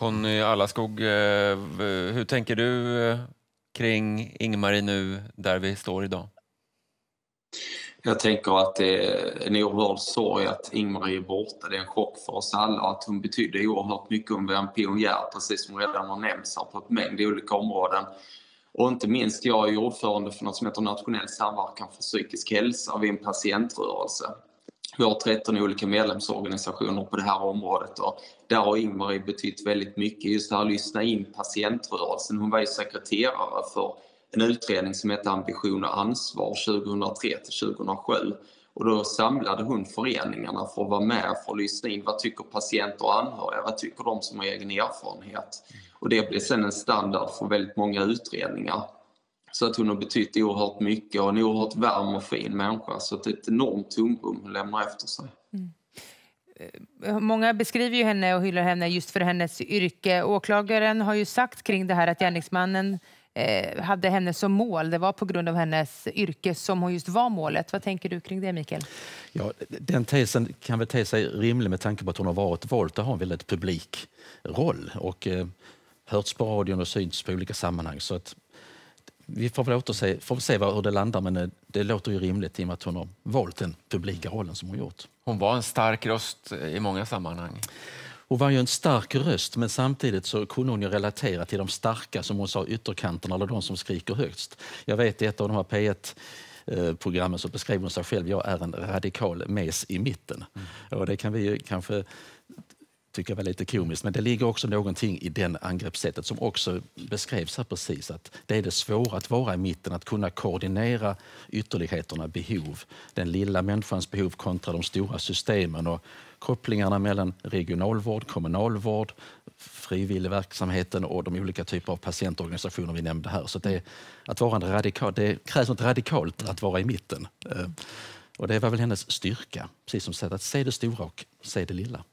Conny Allaskog, hur tänker du kring Ingmarie nu där vi står idag? Jag tänker att det är en oerhörd sorg att Ingmarie är borta. Det är en chock för oss alla. Att hon betydde oerhört mycket. Hon var en pionjär, precis som redan har nämnts här, på ett mängd olika områden. Och inte minst, jag är ordförande för något som heter Nationell samverkan för psykisk hälsa. Vi är en patientrörelse. Vi har 13 olika medlemsorganisationer på det här området. Och där har Ingmarie betytt väldigt mycket. Just det här att lyssna in patientrörelsen. Hon var ju sekreterare för en utredning som heter Ambition och ansvar 2003-2007. Och då samlade hon föreningarna för att vara med, för att lyssna in. Vad tycker patienter och anhöriga? Vad tycker de som har egen erfarenhet? Och det blev sedan en standard för väldigt många utredningar. Så att hon har betytt oerhört mycket och en oerhört varm och fin människa. Så att det är ett enormt tomrum hon lämnar efter sig. Många beskriver ju henne och hyllar henne just för hennes yrke. Åklagaren har ju sagt kring det här att gärningsmannen hade henne som mål. Det var på grund av hennes yrke som hon just var målet. Vad tänker du kring det, Mikael? Ja, den tesen kan väl te sig rimlig med tanke på att hon har varit valt och har en väldigt publik roll och hörts på radion och synts på olika sammanhang. Så att vi får väl se hur det landar, men det låter ju rimligt i och med att hon har valt den publika rollen som hon gjort. Hon var en stark röst i många sammanhang. Hon var ju en stark röst, men samtidigt så kunde hon ju relatera till de starka, som hon sa, ytterkanterna, eller de som skriker högst. Jag vet i ett av de här P1-programmen så beskrev hon sig själv: jag är en radikal mes i mitten. Och det kan vi ju kanske tycka var lite komiskt, men det ligger också någonting i den angreppssättet som också beskrevs här precis, att det är det svåra att vara i mitten, att kunna koordinera ytterligheterna, behov, den lilla människans behov kontra de stora systemen och kopplingarna mellan regionalvård, kommunalvård, frivilligverksamheten och de olika typer av patientorganisationer vi nämnde här. Så det, att vara en radikal, det krävs något radikalt att vara i mitten. Och det var väl hennes styrka, precis som sagt, att se det stora och se det lilla.